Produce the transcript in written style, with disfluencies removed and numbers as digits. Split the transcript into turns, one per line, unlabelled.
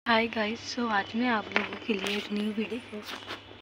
hi guys, सो आज मैं आप लोगों के लिए एक न्यू वीडियो